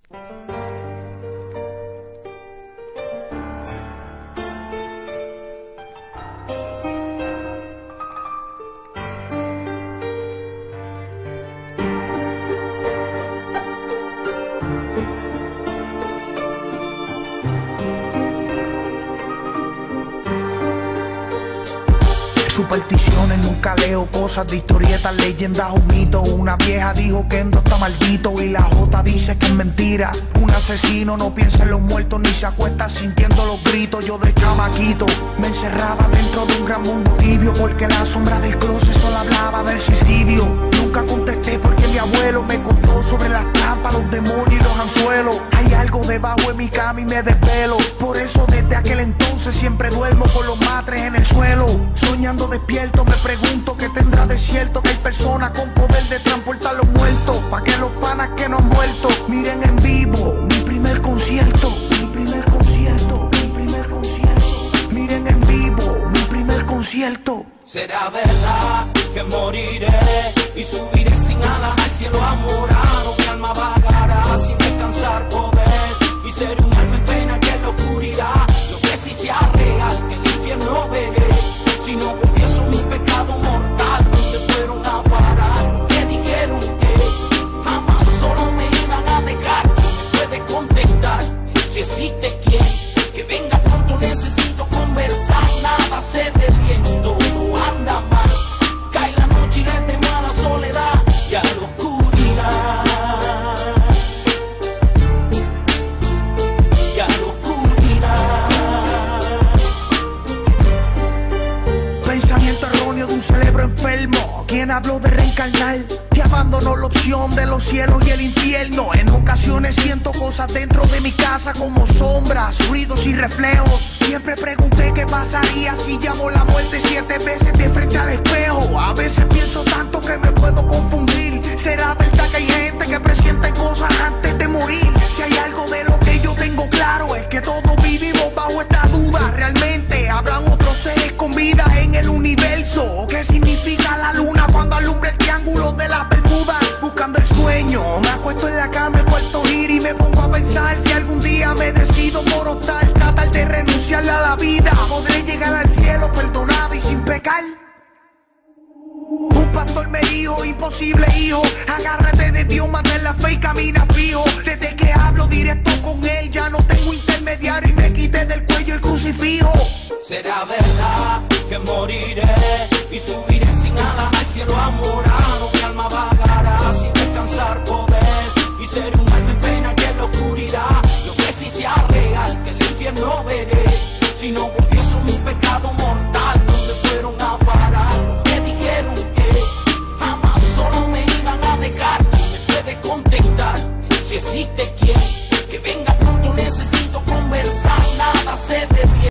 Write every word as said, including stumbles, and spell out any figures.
Supersticiones, nunca leo cosas de historietas, leyendas o mitos. Una vieja dijo que Endo está maldito y la Jota dice que es mentira. Un asesino no piensa en los muertos ni se acuesta sintiendo los gritos. Yo de chamaquito me encerraba dentro de un gran mundo tibio, porque la sombra del closet solo hablaba del suicidio. Nunca contesté porque mi abuelo me contó sobre las trampas, los demonios y los anzuelos. Hay algo debajo de mi cama y me desvelo. Por eso desde aquel entonces siempre duermo con los matres en el suelo. Soñando despierto me pregunto qué tendrá de cierto que hay personas con poder de transportar los muertos, pa' que los panas que no han vuelto miren en vivo mi primer concierto. Mi primer concierto, mi primer concierto. Miren en vivo mi primer concierto. Será verdad que moriré y subiré sin alas al cielo amorado. Mi alma vagará sin descansar poder y seré un alma en pena que en la oscuridad. No sé si sea real que el infierno veré si no confieso mi pecado mortal. ¿Dónde fueron a parar los que dijeron que jamás solo me iban a dejar? Me puede contestar si existe quien que venga pronto, necesito conversar. Nada se desviendo, no anda mal. Cae la noche y le temo a la soledad y a la oscuridad. Y a la oscuridad. Pensamiento erróneo de un cerebro enfermo, quien habló de reencarnar, que abandonó la opción de los cielos y el infierno. En ocasiones siento cosas dentro de mi casa como sombras, ruidos y reflejos. Siempre pregunté qué pasaría si llamo la muerte siete veces de frente al espejo. A veces pienso tanto que me puedo confundir. ¿Será verdad que hay gente que presiente cosas antes de morir? Si hay algo de lo que yo tengo claro es que todos vivimos bajo esta duda. ¿Realmente habrán otros seres con vida en el universo? ¿Qué significa la luna cuando alumbra el triángulo de las Bermudas? Buscando el sueño, me acuesto en la cama en Puerto Giro y me pongo a pensar si algún día me decido por optar, tratar de renunciarle a la vida. ¿Podré llegar al cielo perdonado y sin pecar? Un pastor me dijo, imposible hijo, agárrate de Dios, mantén la fe y camina fijo. Desde que hablo directo con él ya no tengo intermediario y me quité del cuello el crucifijo. Será verdad que moriré y subiré sin alas al cielo amorado. Mi alma vagará sin descansar poder y seré un alma en pena que en la oscuridad. No sé si sea real que el infierno veré si no confieso mi pecado mortal. ¿Dónde fueron a parar los que dijeron que jamás solo me iban a dejar? Me puede contestar si existe quien